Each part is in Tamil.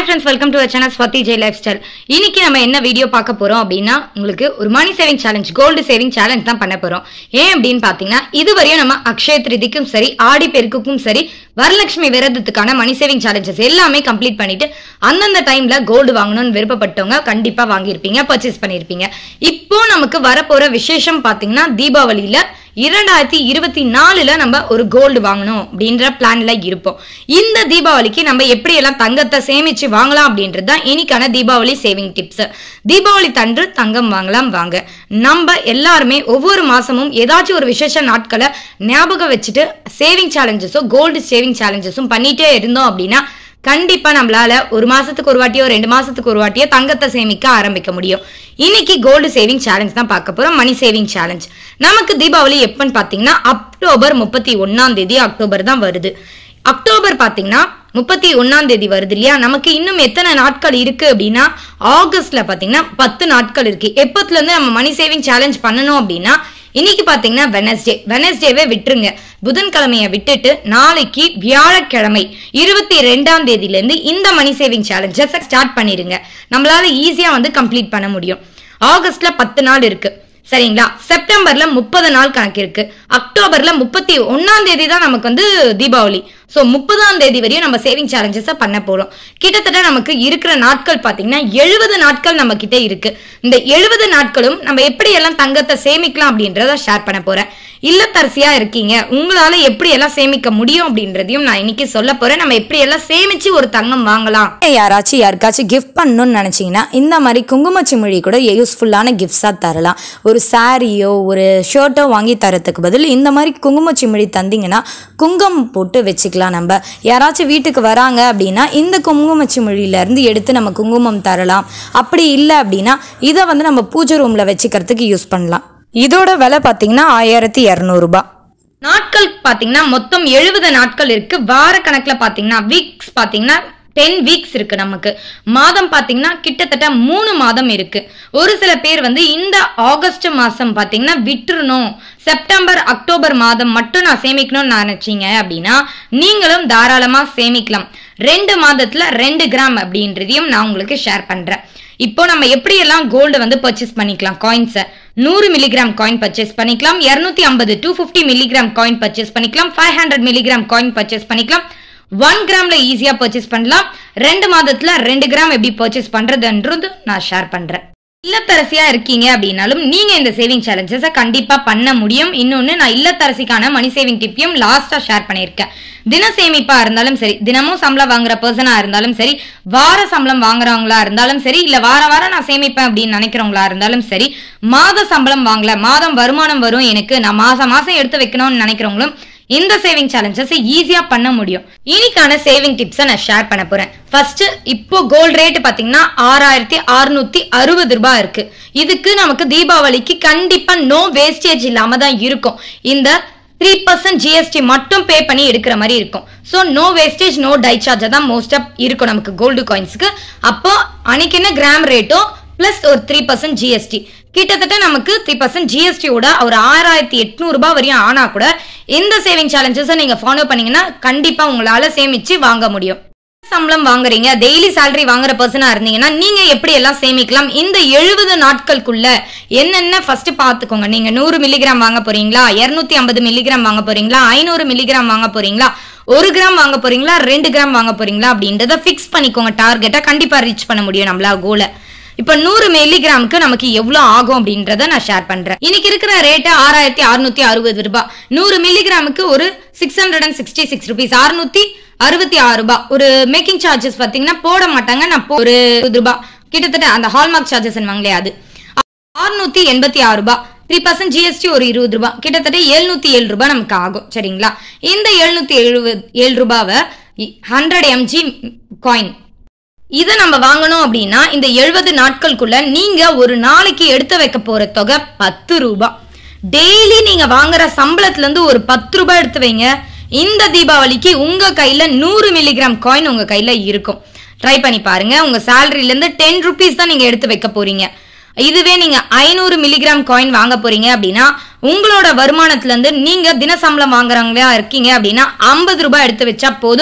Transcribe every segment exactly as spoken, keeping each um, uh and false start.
Hi friends, welcome to our channel Swati J Lifestyle. இன்னைக்கு நம்ம என்ன வீடியோ பார்க்க போறோம் அப்படினா உங்களுக்கு ஒரு money saving challenge gold saving challenge தான் பண்ண போறோம். ஏன் அப்படினு பாத்தீங்கன்னா இதுவரையும் நம்ம அக்ஷய திருதிக்கும் சரி ஆடி பெருக்குக்கும் சரி வரலட்சுமி விரதத்துக்கான மணி சேவிங் சேலஞ்சஸ் எல்லாமே கம்ப்ளீட் பண்ணிட்டு அந்தந்த டைம்ல கோல்டு வாங்கணும்னு விருப்பப்பட்டவங்க கண்டிப்பா வாங்கியிருப்பீங்க, பர்ச்சேஸ் பண்ணியிருப்பீங்க. இப்போ நமக்கு வரப்போற விசேஷம் பாத்தீங்கன்னா தீபாவளியில இரண்டாயிரத்தி இருபத்தி நாலுல நம்ம ஒரு கோல்டு வாங்கணும் அப்படின்ற பிளான்ல இருப்போம். இந்த தீபாவளிக்கு நம்ம எப்படி எல்லாம் தங்கத்தை சேமிச்சு வாங்கலாம் அப்படின்றது தான் இன்னைக்கான தீபாவளி சேவிங் டிப்ஸ். தீபாவளி தன்று தங்கம் வாங்கலாம் வாங்க. நம்ம எல்லாருமே ஒவ்வொரு மாசமும் ஏதாச்சும் ஒரு விசேஷ நாட்களை ஞாபகம் வச்சுட்டு சேவிங் சேலஞ்சஸும் கோல்டு சேவிங் சேலஞ்சஸும் பண்ணிட்டே இருந்தோம் அப்படின்னா கண்டிப்பா நம்மளால ஒரு மாசத்துக்கு ஒரு வாட்டியோ ரெண்டு மாசத்துக்கு ஒரு வாட்டியோ தங்கத்தை சேமிக்க ஆரம்பிக்க முடியும். இன்னைக்கு கோல்டு சேவிங் சேலஞ்ச் தான் பார்க்க போறோம், மணி சேவிங் சேலஞ்ச். நமக்கு தீபாவளி எப்பன்னு பாத்தீங்கன்னா அக்டோபர் முப்பத்தி ஒன்னாம் தேதி அக்டோபர் தான் வருது. அக்டோபர் பாத்தீங்கன்னா முப்பத்தி ஒன்னாம் தேதி வருது இல்லையா? நமக்கு இன்னும் எத்தனை நாட்கள் இருக்கு அப்படின்னா ஆகஸ்ட்ல பாத்தீங்கன்னா பத்து நாட்கள் இருக்கு. எப்பத்துல இருந்து நம்ம மணி சேவிங் சேலஞ்ச் பண்ணணும் அப்படின்னா இன்னைக்கு பாத்தீங்கன்னா வெனஸ்டே வெனஸ்டேவே விட்டுருங்க. புதன்கிழமைய விட்டுட்டு நாளைக்கு வியாழக்கிழமை இருபத்தி ரெண்டாம் தேதியில இருந்து இந்த மணி சேவிங் சேலஞ்ச ஸ்டார்ட் பண்ணிருங்க. நம்மளால ஈஸியா வந்து கம்ப்ளீட் பண்ண முடியும். ஆகஸ்ட்ல பத்து நாள் இருக்கு சரிங்களா? செப்டம்பர்ல முப்பது நாள் கணக்கு இருக்கு. அக்டோபர்ல முப்பத்தி ஒன்னாம் தேதி தான் நமக்கு வந்து தீபாவளி. சோ முப்பதாம் தேதி வரையும் நம்ம சேவிங் சேலஞ்சஸ பண்ண போறோம். கிட்டத்தட்ட நமக்கு இருக்கிற நாட்கள் பாத்தீங்கன்னா எழுபது நாட்கள் நம்ம கிட்ட இருக்கு. இந்த எழுபது நாட்களும் நம்ம எப்படி எல்லாம் தங்கத்தை சேமிக்கலாம் அப்படின்றத ஷேர் பண்ண போறேன். இல்லத்தரசியா இருக்கீங்க, உங்களால எப்படி எல்லாம் சேமிக்க முடியும் அப்படின்றதையும் நான் இன்னைக்கு சொல்ல போறேன். நம்ம எப்படி எல்லாம் சேமிச்சு ஒரு தங்கம் வாங்கலாம். யாராச்சும் யாருக்காச்சும் கிஃப்ட் பண்ணணும்னு நினைச்சீங்கன்னா இந்த மாதிரி குங்குமச்சிமிழி கூட யூஸ்ஃபுல்லான கிஃப்ட்ஸா தரலாம். ஒரு சாரியோ ஒரு ஷர்ட்டோ வாங்கி தரத்துக்கு பதில் இந்த மாதிரி குங்குமச்சிமிழி தந்தீங்கன்னா குங்குமம் போட்டு வச்சுக்கலாம். நம்ம யாராச்சும் வீட்டுக்கு வராங்க அப்படின்னா இந்த குங்குமச்சிமிழில இருந்து எடுத்து நம்ம குங்குமம் தரலாம். அப்படி இல்லை அப்படின்னா இதை வந்து நம்ம பூஜை ரூம்ல வச்சுக்கிறதுக்கு யூஸ் பண்ணலாம். இதோட விலை பாத்தீங்கன்னா ஆயிரத்தி இருநூறு ரூபாய். நாட்கள் பாத்தீங்கன்னா மொத்தம் எழுபது நாட்கள் இருக்கு. வார கணக்குல பாத்தீங்கன்னா வீக்ஸ் பாத்தீங்கன்னா டென் வீக்ஸ் இருக்கு. நமக்கு மாதம் பாத்தீங்கன்னா கிட்டத்தட்ட மூணு மாதம் இருக்கு. ஒரு சில பேர் வந்து இந்த ஆகஸ்ட் மாசம் பாத்தீங்கன்னா விட்டுறணும், செப்டம்பர் அக்டோபர் மாதம் மட்டும் நான் சேமிக்கணும்னு நினைச்சீங்க அப்படின்னா நீங்களும் தாராளமா சேமிக்கலாம். ரெண்டு மாதத்துல ரெண்டு கிராம் அப்படின்றதையும் நான் உங்களுக்கு ஷேர் பண்றேன். இப்போ நம்ம எப்படி எல்லாம் கோல்டு வந்து பர்ச்சேஸ் பண்ணிக்கலாம். காயின்ஸை நூறு மில்லிகிராம் காயின் பர்ச்சேஸ் பண்ணிக்கலாம், இருநூத்தி ஐம்பது two fifty milligram coin purchase பண்ணிக்கலாம், five hundred milligram coin purchase பண்ணிக்கலாம், ஒன் கிராம்ல ஈஸியா பர்ச்சேஸ் பண்ணலாம். ரெண்டு மாதத்துல ரெண்டு கிராம் எப்படி பர்ச்சேஸ் பண்றதுன்றது நான் ஷேர் பண்றேன். இல்லத்தரசியா இருக்கீங்க அப்படின்னாலும் நீங்க இந்த சேவிங் சேலஞ்சஸை கண்டிப்பா பண்ண முடியும். இன்னொன்னு நான் இல்லத்தரசிக்கான மணி சேவிங் டிப்பையும் லாஸ்டா ஷேர் பண்ணியிருக்கேன். தின சேமிப்பா இருந்தாலும் சரி, தினமும் சம்பளம் வாங்குற பர்சனா இருந்தாலும் சரி, வார சம்பளம் வாங்குறவங்களா இருந்தாலும் சரி, இல்ல வார வாரம் நான் சேமிப்பேன் அப்படின்னு நினைக்கிறவங்களா இருந்தாலும் சரி, மாத சம்பளம் வாங்கல மாதம் வருமானம் வரும் எனக்கு, நான் மாசம் மாசம் எடுத்து வைக்கணும்னு நினைக்கிறவங்களும் இந்த சேவிங் சேலஞ்சஸ் ஈஸியா பண்ண முடியும். இன்னைக்கான சேவிங் டிப்ஸை நான் ஷேர் பண்ண போறேன். ஃபர்ஸ்ட் இப்போ கோல்ட் ரேட் பாத்தீங்கன்னா ஆறாயிரத்தி அறுநூத்தி அறுபது ரூபாய் இருக்கு. இதுக்கு நமக்கு தீபாவளிக்கு கண்டிப்பா நோ வேஸ்டேஜ் இல்லாம தான் இருக்கும். இந்த த்ரீ பர்சன்ட் ஜிஎஸ்டி மட்டும் பே பண்ணி எடுக்கிற மாதிரி இருக்கும். So no wastage no die charge தான் மோஸ்ட் ஆஃப் இருக்கும் நமக்கு கோல்டு காயின்ஸ்க்கு. அப்போ அன்னைக்கு என்ன கிராம் ரேட்டோ பிளஸ் ஒரு த்ரீ பர்சன்ட் ஜிஎஸ்டி, கிட்டத்தட்ட நமக்கு த்ரீ பர்சன்ட் ஜிஎஸ்டியோட ஒரு ஆறாயிரத்தி எட்நூறு ரூபாய் வரையும் ஆனா கூட இந்த சேவிங் சேலஞ்சஸை நீங்க ஃபாலோ பண்ணீங்கன்னா கண்டிப்பா உங்களால சேமிச்சு வாங்க முடியும். சம்பளம் வாங்குறீங்க, டெய்லி சேலரி வாங்குற பர்சனா இருந்தீங்கன்னா நீங்க எப்படி எல்லாம் சேமிக்கலாம். இந்த எழுபது நாட்களுக்குள்ள என்னென்ன ஃபர்ஸ்ட் பாத்துக்கோங்க. நீங்க நூறு மில்லிகிராம் வாங்க போறீங்களா, இருநூத்தி ஐம்பது மில்லிகிராம் வாங்க போறீங்களா, ஐநூறு மில்லிகிராம் வாங்க போறீங்களா, ஒரு கிராம் வாங்க போறீங்களா, ரெண்டு கிராம் வாங்க போறீங்களா அப்படின்றத பிக்ஸ் பண்ணிக்கோங்க. டார்கெட்டா கண்டிப்பா ரீச் பண்ண முடியும் நம்மளா கோலை. இப்ப நூறு மில்லிகிராமுக்கு நமக்கு எவ்வளவு ஆகும் அப்படின்றத நான் ஷேர் பண்றேன். இன்னைக்கு இருக்கிற ரேட் ஆறாயிரத்தி அறுநூத்தி அறுபது ரூபாய். நூறு மில்லிகிராமுக்கு ஒரு six hundred and sixty six rupees, அறுநூத்தி அறுபத்தி ஆறு ரூபாய். ஒரு மேக்கிங் சார்ஜஸ் பாத்தீங்கன்னா போட மாட்டாங்க, நான் ஒரு ரூபாய் கிட்டத்தட்ட அந்த ஹால்மார்க் சார்ஜஸ் வாங்களே அது அறுநூத்தி எண்பத்தி ஆறு ரூபாய். த்ரீ பர்சன்ட் ஜிஎஸ்டி ஒரு இருபது ரூபாய், கிட்டத்தட்ட எழுநூத்தி ஏழு ரூபாய் நமக்கு ஆகும் சரிங்களா? இந்த எழுநூத்தி எழுபது ஏழு ரூபாவை ஹண்ட்ரட் எம்ஜி காயின் இதை நம்ம வாங்கணும் அப்படின்னா இந்த எழுபது நாட்களுக்குள்ள நீங்க ஒரு நாளைக்கு எடுத்து வைக்க போற தொகை பத்து ரூபாய். டெய்லி நீங்க வாங்குற சம்பளத்துல இருந்து ஒரு பத்து ரூபாய் எடுத்து வைங்க. இந்த தீபாவளிக்கு உங்க கையில நூறு மில்லிகிராம் காயின் உங்க கையில இருக்கும். ட்ரை பண்ணி பாருங்க. உங்க சேலரியில இருந்து டென் ருபீஸ் தான் நீங்க எடுத்து வைக்க போறீங்க. இதுவே நீங்க ஐநூறு மில்லிகிராம் காயின் வாங்க போறீங்க அப்படின்னா உங்களோட வருமானத்துல இருந்து நீங்க தின சம்பளம் வாங்குறவங்களா இருக்கீங்க அப்படின்னா ஐம்பது ரூபாய் எடுத்து வச்சா போதும்.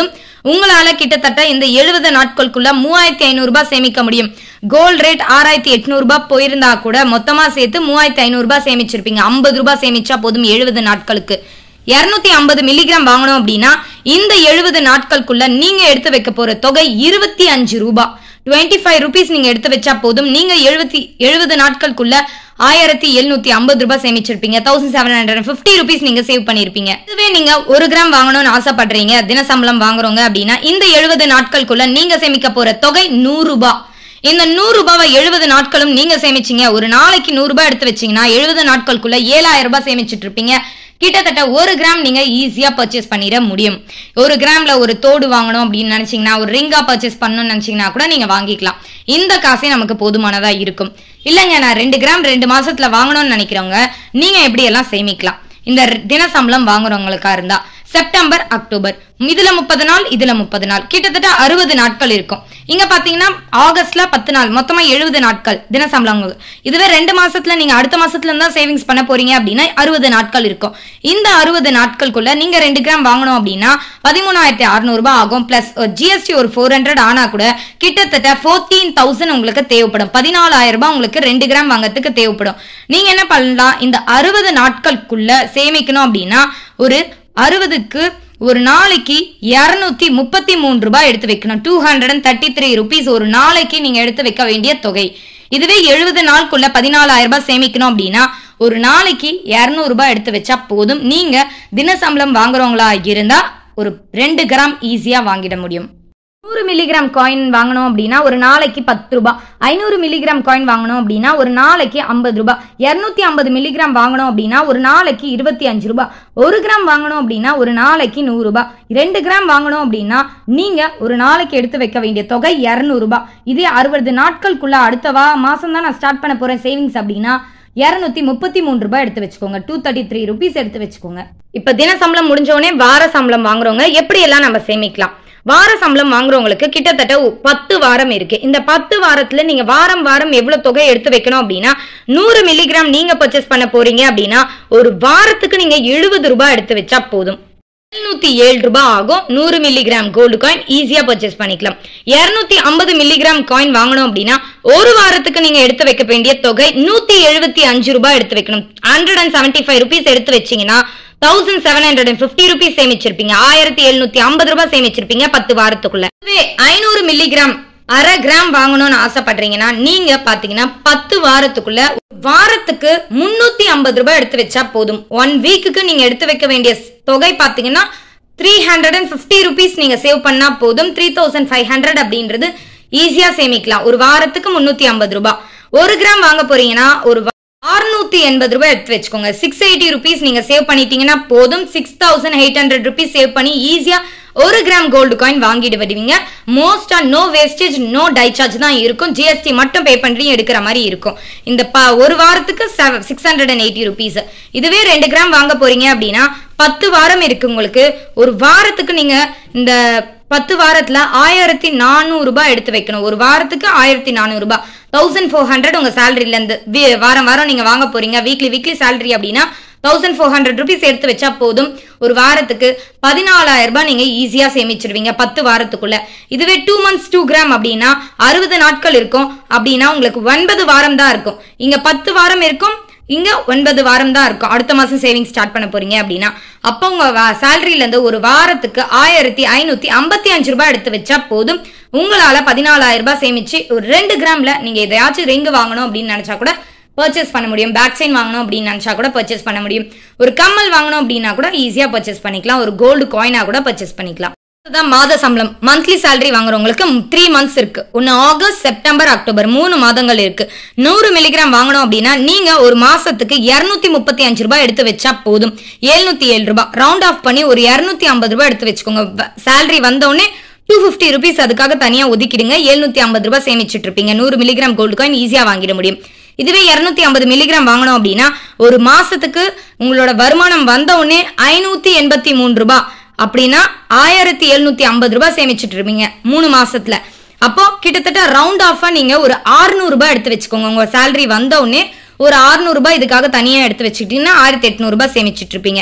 உங்களால கிட்டத்தட்ட இந்த எழுபது நாட்களுக்குள்ள மூவாயிரத்தி ஐநூறு ரூபாய் சேமிக்க முடியும். கோல்ட் ரேட் ஆறாயிரத்தி எட்நூறு ரூபாய் போயிருந்தா கூட மொத்தமா சேர்த்து மூவாயிரத்தி ஐநூறு ரூபாய் சேமிச்சிருப்பீங்க. ஐம்பது ரூபாய் சேமிச்சா போதும் எழுபது நாட்களுக்கு. இருநூத்தி ஐம்பது மில்லிகிராம் வாங்கணும் அப்படின்னா இந்த எழுபது நாட்களுக்குள்ள நீங்க எடுத்து வைக்க போற தொகை இருபத்தி அஞ்சு ரூபாய். டுவெண்ட்டி ஃபைவ் ருபீஸ் நீங்க எடுத்து வச்சா போதும். நீங்க எழுபத்தி எழுபது நாட்களுக்குள்ள ஆயிரத்தி எழுநூத்தி ஐம்பது ரூபாய் சேமிச்சிருப்பீங்க. Thousand seven hundred fifty rupees நீங்க சேவ் பண்ணிருப்பீங்க. இதுவே நீங்க ஒரு கிராம் வாங்கணும்னு ஆசைப்படுறீங்க, தினசம்பளம் வாங்குறோங்க அப்படின்னா இந்த எழுபது நாட்களுக்குள்ள நீங்க சேமிக்க போற தொகை நூறு ரூபாய். இந்த நூறு ரூபாவை எழுபது நாட்களும் நீங்க சேமிச்சீங்க. ஒரு நாளைக்கு நூறு ரூபாய் எடுத்து வச்சீங்கன்னா எழுபது நாட்களுக்குள்ள ஏழாயிரம் ரூபாய் சேமிச்சிட்டு இருப்பீங்க. கிட்டத்தட்ட ஒரு கிராம் நீங்க ஈஸியா பர்ச்சேஸ் பண்ணிட முடியும். ஒரு கிராம்ல ஒரு தோடு வாங்கணும் அப்படின்னு நினைச்சீங்கன்னா, ஒரு ரிங்கா பர்ச்சேஸ் பண்ணணும்னு நினைச்சீங்கன்னா கூட நீங்க வாங்கிக்கலாம். இந்த காசே நமக்கு போதுமானதா இருக்கும். இல்லைங்க நான் ரெண்டு கிராம் ரெண்டு மாசத்துல வாங்கணும்னு நினைக்கிறவங்க நீங்க எப்படி எல்லாம் சேமிக்கலாம். இந்த தினசம்பளம் வாங்குறவங்களுக்கா இருந்தா செப்டம்பர் அக்டோபர் இதுல முப்பது நாள், இதுல முப்பது நாள், கிட்டத்தட்ட அறுபது நாட்கள் இருக்கும். இங்க பாத்தீங்கன்னா ஆகஸ்ட்ல பத்து நாள், மொத்தமா எழுபது நாட்கள் தினசம்பளம். இதுவே ரெண்டு மாசத்துல நீங்க அடுத்த மாசத்துல இருந்தா சேவிங்ஸ் பண்ண போறீங்க அப்படின்னா அறுபது நாட்கள் இருக்கும். இந்த அறுபது நாட்களுக்குள்ள நீங்க ரெண்டு கிராம் வாங்கணும் அப்படின்னா பதிமூணாயிரத்தி அறுநூறு ரூபாய் ஆகும். பிளஸ் ஜிஎஸ்டி ஒரு ஃபோர் ஹண்ட்ரட் ஆனா கூட கிட்டத்தட்ட ஃபோர்டீன் தௌசண்ட் உங்களுக்கு தேவைப்படும். பதினாலாயிரம் ரூபாய் உங்களுக்கு ரெண்டு கிராம் வாங்கறதுக்கு தேவைப்படும். நீங்க என்ன பண்ணலாம், இந்த அறுபது நாட்களுக்குள்ள சேமிக்கணும் அப்படின்னா ஒரு அறுபதுக்கு ஒரு நாளைக்கு இருநூத்தி முப்பத்தி மூணு ரூபாய் எடுத்து வைக்கணும். Two hundred and thirty three rupees ஒரு நாளைக்கு நீங்க எடுத்து வைக்க வேண்டிய தொகை. இதுவே எழுபது நாளுக்குள்ள பதினாலாயிரம் ரூபாய் சேமிக்கணும் அப்படின்னா ஒரு நாளைக்கு இருநூறு ரூபாய் எடுத்து வச்சா போதும். நீங்க தினசம்பளம் வாங்குறவங்களா இருந்தா ஒரு ரெண்டு கிராம் ஈஸியா வாங்கிட முடியும். நூறு மில்லிகிராம் காயின் வாங்கணும் அப்படின்னா ஒரு நாளைக்கு பத்து ரூபாய். ஐநூறு மில்லிகிராம் காயின் வாங்கணும் அப்படின்னா ஒரு நாளைக்கு ஐம்பது ரூபாய். இருநூத்தி ஐம்பது மில்லிகிராம் வாங்கணும் அப்படின்னா ஒரு நாளைக்கு இருபத்தி அஞ்சு ரூபாய். ஒரு கிராம் வாங்கணும் அப்படின்னா ஒரு நாளைக்கு நூறு ரூபாய். ரெண்டு கிராம் வாங்கணும் அப்படின்னா நீங்க ஒரு நாளைக்கு எடுத்து வைக்க வேண்டிய தொகை இருநூறு ரூபாய். இதே அறுபது நாட்களுக்குள்ள அடுத்த வா மாசம் தான் நான் ஸ்டார்ட் பண்ண போறேன் சேவிங்ஸ் அப்படின்னா இருநூத்தி முப்பத்தி மூணு ரூபாய் எடுத்து வச்சுக்கோங்க. டூ தேர்ட்டி த்ரீ ருபீஸ் எடுத்து வச்சுக்கோங்க. இப்ப தின சம்பளம் முடிஞ்ச உடனே வார சம்பளம் வாங்குறவங்க எப்படி எல்லாம் நம்ம சேமிக்கலாம். வார சம்பளம் வாங்குறவங்களுக்கு கிட்டத்தட்ட பத்து வாரம் இருக்கு. இந்த பத்து வாரத்துல நீங்க வாரம் வாரம் எவ்வளவு தொகை எடுத்து வைக்கணும் அப்படின்னா நூறு மில்லிகிராம் நீங்க பர்ச்சேஸ் பண்ண போறீங்க அப்படின்னா ஒரு வாரத்துக்கு நீங்க எழுபது ரூபாய் எடுத்து வச்சா போதும். எழுநூத்தி ஏழு ரூபாய் ஆகும். நூறு மில்லிகிராம் கோல்டு காயின் ஈஸியா பர்ச்சேஸ் பண்ணிக்கலாம். இருநூத்தி ஐம்பது மில்லிகிராம் காயின் வாங்கணும் அப்படின்னா ஒரு வாரத்துக்கு நீங்க எடுத்து வைக்க வேண்டிய தொகை நூத்தி எழுபத்தி அஞ்சு ரூபாய் எடுத்து வைக்கணும். Hundred and seventy five rupees எடுத்து வச்சீங்கன்னா thousand seven hundred and fifty rupees சேமிச்சிருப்பீங்க. ஆயிரத்தி எழுநூத்தி ஐம்பது ரூபாய் சேமிச்சிருப்பீங்க பத்து வாரத்துக்குள்ள. ஐநூறு மில்லிகிராம் அரை கிராம் வாங்கணும்னு ஆசைப்படுறீங்கன்னா நீங்க பாத்தீங்கன்னா பத்து வாரத்துக்குள்ள வாரத்துக்கு முன்னூத்தி ஐம்பது ரூபாய் எடுத்து வச்சா போதும். ஒன் வீக்குக்கு நீங்க எடுத்து வைக்க வேண்டிய தொகை பாத்தீங்கன்னா three hundred and fifty rupees நீங்க சேவ் பண்ணா போதும். த்ரீ தௌசண்ட் ஃபைவ் ஹண்ட்ரட் அப்படின்றது ஈஸியா சேமிக்கலாம். ஒரு வாரத்துக்கு முன்னூத்தி ஐம்பது ரூபாய். ஒரு கிராம் வாங்க போறீங்கன்னா ஒரு அறுநூத்தி எண்பது ரூபாய் எடுத்து வச்சுக்கோங்க. சிக்ஸ் எயிட்டி ருபீஸ் நீங்க சேவ் பண்ணிட்டீங்கன்னா போதும். Six thousand eight hundred rupees save பண்ணி ஈஸியா ஒரு கிராம் கோல்டு காயின் வாங்கிட்டு வருவீங்க. மோஸ்டா no wastage, no die charge தான் இருக்கும். ஜிஎஸ்டி மட்டும் பே பண்ணி எடுக்கிற மாதிரி இருக்கும். இந்த ஒரு வாரத்துக்கு six hundred and eighty rupees. இதுவே ரெண்டு கிராம் வாங்க போறீங்க அப்படின்னா பத்து வாரம் இருக்கு உங்களுக்கு. ஒரு வாரத்துக்கு நீங்க இந்த பத்து வாரத்துல ஆயிரத்தி நானூறு ரூபாய் எடுத்து வைக்கணும். ஒரு வாரத்துக்கு ஆயிரத்தி நானூறு ரூபாய். தௌசண்ட் ஃபோர் ஹண்ட்ரட் உங்க சேலரில இருந்து வாரம் வாரம் நீங்க வாங்க போறீங்க. வீக்லி வீக்லி சேலரி அப்படின்னா தௌசண்ட் ஃபோர் ஹண்ட்ரட் ருபீஸ் எடுத்து வச்சா போதும். ஒரு வாரத்துக்கு பதினாலாயிரம் ரூபாய் நீங்க ஈஸியா சேமிச்சிருவீங்க பத்து வாரத்துக்குள்ள. இதுவே டூ மந்த்ஸ் டூ கிராம் அப்படின்னா அறுபது நாட்கள் இருக்கும் அப்படின்னா உங்களுக்கு ஒன்பது வாரம் தான் இருக்கும். இங்க பத்து வாரம் இருக்கும், இங்க ஒன்பது வாரம் தான் இருக்கும். அடுத்த மாசம் சேவிங் ஸ்டார்ட் பண்ண போறீங்க அப்படின்னா அப்ப உங்க சேலரியில இருந்து ஒரு வாரத்துக்கு ஆயிரத்தி ஐநூத்தி ஐம்பத்தி அஞ்சு ரூபாய் எடுத்து வச்சா போதும். உங்களால பதினாலாயிரம் ரூபாய் சேமிச்சு ஒரு ரெண்டு கிராம்ல நீங்க எதையாச்சும் ரிங் வாங்கணும் அப்படின்னு நினைச்சா கூட பர்ச்சேஸ் பண்ண முடியும். பேக் செயின் வாங்கணும் அப்படின்னு நினைச்சா கூட பர்ச்சேஸ் பண்ண முடியும். ஒரு கம்மல் வாங்கணும் அப்படின்னா கூட ஈஸியா பர்ச்சேஸ் பண்ணிக்கலாம். ஒரு கோல்டு காயினா கூட பர்ச்சேஸ் பண்ணிக்கலாம். மாத சம்பளம் மந்த்லி சேலரி வாங்குறவங்களுக்கு த்ரீ மந்த்ஸ் இருக்கு. ஒன்னு ஆகஸ்ட், செப்டம்பர், அக்டோபர் மூணு மாதங்கள் இருக்கு. நூறு மில்லிகிராம் வாங்கணும் அப்படின்னா நீங்க ஒரு மாசத்துக்கு இருநூத்தி முப்பத்தி அஞ்சு ரூபாய் எடுத்து வச்சா போதும். எழுநூத்தி ஏழு ரூபாய் ரவுண்ட் ஆஃப் பண்ணி ஒரு இருநூத்தி ஐம்பது ரூபாய் எடுத்து வச்சுக்கோங்க. சேலரி வந்தோடனே டூ பிப்டி ருபீஸ் அதுக்காக தனியா ஒதுக்கிடுங்க. எழுநூத்தி ஐம்பது ரூபாய் சேமிச்சுட்டு இருப்பீங்க. நூறு மில்லிகிராம் கோல்டு காயின் ஈஸியா வாங்கிட முடியும். இதுவே இருநூத்தி ஐம்பது மில்லிகிராம் வாங்கணும் அப்படின்னா ஒரு மாசத்துக்கு உங்களோட வருமானம் வந்த உடனே ஐநூத்தி எண்பத்தி மூணு ரூபாய் அப்படின்னா ஆயிரத்தி எழுநூத்தி ஐம்பது ரூபாய் சேமிச்சுட்டு இருப்பீங்க மூணு மாசத்துல. அப்போ கிட்டத்தட்ட ரவுண்ட் ஆஃபா நீங்க ஒரு அறுநூறு ரூபாய் எடுத்து வச்சுக்கோங்க. உங்க சேலரி வந்த உடனே ஒரு அறுநூறு ரூபாய் இதுக்காக தனியா எடுத்து வச்சுக்கிட்டீங்கன்னா ஆயிரத்தி எட்நூறு ரூபாய் சேமிச்சுட்டு இருப்பீங்க.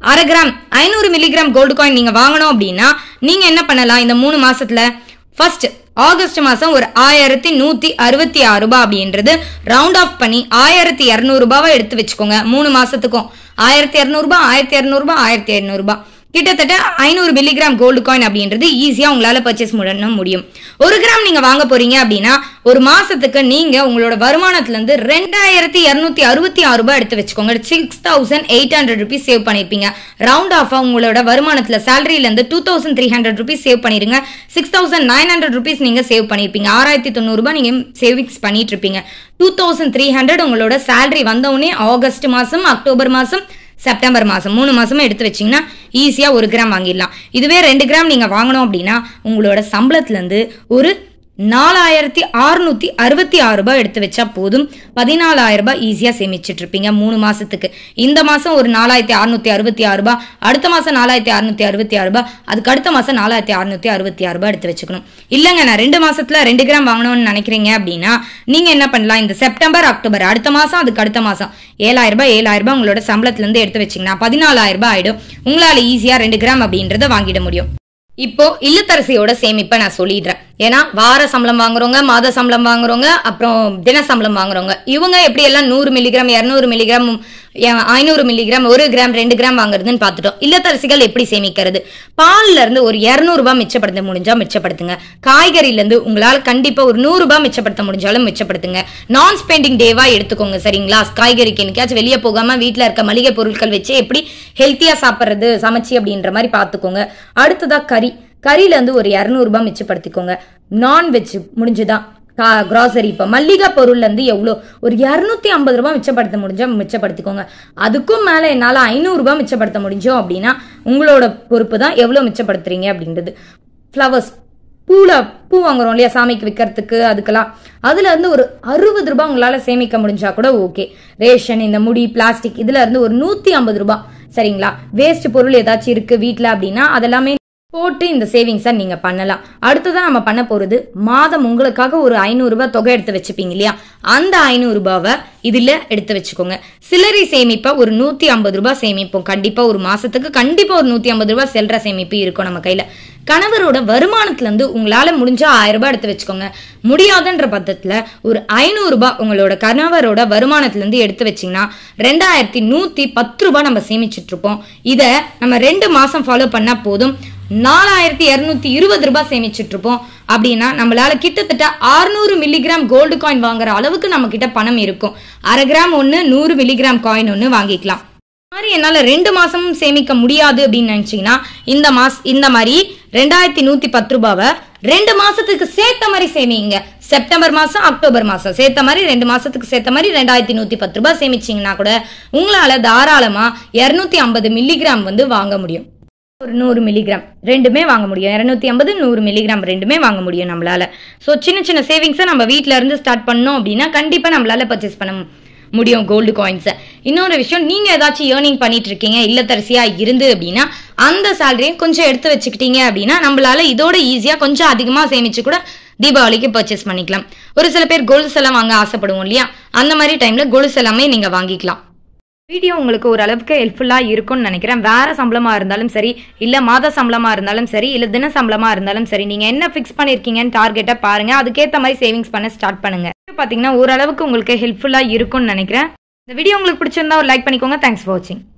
அரை கிராம் ஐநூறு மில்லிகிராம் கோல்டு காயின் நீங்க வாங்கணும் அப்படின்னா நீங்க என்ன பண்ணலாம்? இந்த மூணு மாசத்துல ஃபர்ஸ்ட் ஆகஸ்ட் மாசம் ஒரு ஆயிரத்தி நூத்தி அறுபத்தி ஆறு ரூபாய் அப்படின்றது ரவுண்ட் ஆஃப் பண்ணி ஆயிரத்தி இருநூறு ரூபாவை எடுத்து வச்சுக்கோங்க. மூணு மாசத்துக்கும் ஆயிரத்தி இருநூறு ரூபாய் ஆயிரத்தி இருநூறு ரூபாய் ஆயிரத்தி ஐநூறு ரூபாய் கிட்டத்தட்ட ஐநூறு மில்லிகிராம் கோல்டு காயின் அப்படின்றது ஈஸியா உங்களால பர்ச்சேஸ் பண்ண முடியும். ஒரு கிராம் நீங்க வாங்க போறீங்க அப்படின்னா ஒரு மாசத்துக்கு நீங்க உங்களோட வருமானத்துல இருந்து ரெண்டாயிரத்தி இருநூத்தி அறுபத்தி ஆறு ரூபாய் எடுத்து வச்சுக்கோங்க. Six thousand eight hundred rupees save பண்ணிருப்பீங்க. ரவுண்ட் ஆஃபா உங்களோட வருமானத்துல சேலரியில இருந்து two thousand three hundred rupees save பண்ணிருங்க. Six thousand nine hundred rupees நீங்க சேவ் பண்ணிருப்பீங்க. ஆறாயிரத்தி தொண்ணூறு ரூபாய் நீங்க சேவிங்ஸ் பண்ணிட்டு இருப்பீங்க. டூ தௌசண்ட் த்ரீ ஹண்ட்ரட் உங்களோட சேலரி வந்தவுடனே ஆகஸ்ட் மாசம் அக்டோபர் மாசம் செப்டம்பர் மாசம் மூணு மாசமும் எடுத்து வச்சீங்கன்னா ஈஸியா ஒரு கிராம் வாங்கிடலாம். இதுவே ரெண்டு கிராம் நீங்க வாங்கணும் அப்படின்னா உங்களோட சம்பளத்துல இருந்து ஒரு நாலாயிரத்தி அறுநூத்தி அறுபத்தி ஆறு ரூபாய் எடுத்து வச்சா போதும். பதினாலாயிரம் ரூபாய் ஈஸியா சேமிச்சிட்டு இருப்பீங்க மூணு மாசத்துக்கு. இந்த மாசம் ஒரு நாலாயிரத்தி அறுநூத்தி அறுபத்தி ஆறு ரூபாய், அடுத்த மாசம் நாலாயிரத்தி அறுநூத்தி அறுபத்தி ஆறு ரூபாய், அதுக்கு அடுத்த மாசம் நாலாயிரத்தி அறுநூத்தி அறுபத்தி ஆறு ரூபாய் எடுத்து வச்சுக்கணும். இல்லங்க நான் ரெண்டு மாசத்துல ரெண்டு கிராம் வாங்கணும்னு நினைக்கிறீங்க அப்படின்னா நீங்க என்ன பண்ணலாம்? இந்த செப்டம்பர் அக்டோபர் அடுத்த மாசம் அதுக்கு அடுத்த மாசம் ஏழாயிரம் ரூபாய் ஏழாயிரம் ரூபாய் உங்களோட சம்பளத்துல இருந்து எடுத்து வச்சீங்கன்னா பதினாலாயிரம் ரூபாய் ஆயிடும். உங்களால ஈஸியா ரெண்டு கிராம் அப்படின்றத வாங்கிட முடியும். இப்போ இல்லத்தரசியோட சேமிப்பை நான் சொல்லிடுறேன். ஏன்னா வார சம்பளம் வாங்குறவங்க, மாத சம்பளம் வாங்குறவங்க, அப்புறம் தின சம்பளம் வாங்குறவங்க இவங்க எப்படி எல்லாம் நூறு மில்லிகிராம் இருநூறு மில்லிகிராம் ஐநூறு மில்லிகிராம் ஒரு கிராம் ரெண்டு கிராம் வாங்குறதுன்னு பார்த்துட்டோம். இல்லத்தரசிகள் எப்படி சேமிக்கிறது? பால்ல இருந்து ஒரு இருநூறு ரூபாய் மிச்சப்படுத்த முடிஞ்சா மிச்சப்படுத்துங்க. காய்கறில இருந்து உங்களால கண்டிப்பா ஒரு நூறு ரூபாய் மிச்சப்படுத்த முடிஞ்சாலும் மிச்சப்படுத்துங்க. நான் ஸ்பெண்டிங் டேவா எடுத்துக்கோங்க சரிங்களா? காய்கறிக்கு என்னைக்காச்சும் வெளியே போகாம வீட்டுல இருக்க மளிகை பொருட்கள் வச்சு எப்படி ஹெல்த்தியா சாப்பிட்றது சமைச்சு அப்படின்ற மாதிரி பாத்துக்கோங்க. அடுத்ததா கறி கறியில இருந்து ஒரு இருநூறு ரூபாய் மிச்சப்படுத்திக்கோங்க. நான்வெஜ் முடிஞ்சுதான் கிராசரி இப்போ மல்லிகை பொருள்ல இருந்து எவ்வளோ ஒரு இரநூத்தி ஐம்பது ரூபாய் மிச்சப்படுத்த முடிஞ்சா மிச்சப்படுத்திக்கோங்க. அதுக்கும் மேல என்னால ஐநூறு ரூபாய் மிச்சப்படுத்த முடிஞ்சோம் அப்படின்னா உங்களோட பொறுப்பு தான் எவ்வளவு மிச்சப்படுத்துறீங்க அப்படின்றது. ஃப்ளவர்ஸ் பூல பூ வாங்குறோம் இல்லையா சாமிக்கு விற்கிறதுக்கு, அதுக்கெல்லாம் அதுல இருந்து ஒரு அறுபது ரூபாய் உங்களால சேமிக்க முடிஞ்சா கூட ஓகே. ரேஷன் இந்த முடி பிளாஸ்டிக் இதுல இருந்து ஒரு நூத்தி ஐம்பது ரூபாய் சரிங்களா. வேஸ்ட் பொருள் ஏதாச்சும் இருக்கு வீட்டுல அப்படின்னா அதெல்லாமே போட்டு இந்த சேவிங்ஸை நீங்க பண்ணலாம். அடுத்ததான் நம்ம பண்ண போறது மாதம் உங்களுக்காக ஒரு ஐநூறு ரூபாய் தொகை எடுத்து வச்சுப்பீங்க இல்லையா, அந்த ஐநூறு ரூபாவை இதுல எடுத்து வச்சுக்கோங்க. சில்லறை சேமிப்பா ஒரு நூத்தி ஐம்பது ரூபாய் சேமிப்போம். கண்டிப்பா ஒரு மாசத்துக்கு கண்டிப்பா ஒரு நூத்தி ஐம்பது ரூபாய் செல்ற சேமிப்பு இருக்கும் நம்ம கையில. கணவரோட வருமானத்துல இருந்து உங்களால முடிஞ்சா ஆயிரம் ரூபாய் எடுத்து வச்சுக்கோங்க. முடியாதுன்ற பட்சத்துல ஒரு ஐநூறு ரூபாய் உங்களோட கணவரோட வருமானத்துல இருந்து எடுத்து வச்சீங்கன்னா ரெண்டாயிரத்தி நூத்தி பத்து ரூபாய் நம்ம சேமிச்சுட்டு இருப்போம். இத நம்ம ரெண்டு மாசம் ஃபாலோ பண்ணா போதும். நாலாயிரத்தி இருநூத்தி இருபது ரூபாய் சேமிச்சுட்டு இருப்போம். அப்படின்னா நம்மளால கிட்டத்தட்ட அறுநூறு மில்லிகிராம் கோல்டு காயின் வாங்குற அளவுக்கு நம்ம கிட்ட பணம் இருக்கும். அரை கிராம் ஒன்னு நூறு மில்லிகிராம் காயின் ஒன்னு வாங்கிக்கலாம். மாதிரி என்னால ரெண்டு மாசமும் சேமிக்க முடியாது அப்படின்னு நினைச்சீங்கன்னா இந்த மாச இந்த மாதிரி ரெண்டாயிரத்தி நூத்தி பத்து ரூபாவை ரெண்டு மாசத்துக்கு சேர்த்த மாதிரி சேமிங்க. செப்டம்பர் மாசம் அக்டோபர் மாசம் சேர்த்த மாதிரி ரெண்டு மாசத்துக்கு சேர்த்த மாதிரி ரெண்டாயிரத்தி நூத்தி பத்து ரூபாய் சேமிச்சீங்கன்னா கூட உங்களால தாராளமா இருநூத்தி ஐம்பது மில்லிகிராம் வந்து வாங்க முடியும். ஒரு நூறு மில்லிகிராம் ரெண்டுமே வாங்க முடியும். இருநூத்தி ஐம்பது நூறு மில்லிகிராம் ரெண்டுமே வாங்க முடியும் நம்மளால. ஸோ சின்ன சின்ன சேவிங்ஸை நம்ம வீட்டில இருந்து ஸ்டார்ட் பண்ணோம் அப்படின்னா கண்டிப்பா நம்மளால பர்ச்சேஸ் பண்ண முடியும் கோல்டு காயின்ஸை. இன்னொரு விஷயம், நீங்க ஏதாச்சும் ஏர்னிங் பண்ணிட்டு இருக்கீங்க இல்லத்தரசியா இருந்து அப்படின்னா அந்த சேலரியும் கொஞ்சம் எடுத்து வச்சுக்கிட்டீங்க அப்படின்னா நம்மளால இதோட ஈஸியா கொஞ்சம் அதிகமா சேமிச்சு கூட தீபாவளிக்கு பர்ச்சேஸ் பண்ணிக்கலாம். ஒரு சில பேர் கொலுசு எல்லாம் வாங்க ஆசைப்படுவோம் இல்லையா, அந்த மாதிரி டைம்ல கொலுசு எல்லாமே நீங்க வாங்கிக்கலாம். வீடியோ உங்களுக்கு ஓரளவுக்கு ஹெல்ப்ஃபுல்லாக இருக்கும்னு நினைக்கிறேன். வேற சம்பளமாக இருந்தாலும் சரி, இல்லை மாத சம்பளமாக இருந்தாலும் சரி, இல்லை தின சம்பளமாக இருந்தாலும் சரி, நீங்கள் என்ன ஃபிக்ஸ் பண்ணியிருக்கீங்கன்னு டார்கெட்டை பாருங்கள். அதுக்கேற்ற மாதிரி சேவிங்ஸ் பண்ண ஸ்டார்ட் பண்ணுங்க. பார்த்தீங்கன்னா ஓரளவுக்கு உங்களுக்கு ஹெல்ப்ஃபுல்லாக இருக்கும்னு நினைக்கிறேன். இந்த வீடியோ உங்களுக்கு பிடிச்சிருந்தா ஒரு லைக் பண்ணிக்கோங்க. தேங்க்ஸ் ஃபார் வாட்சிங்.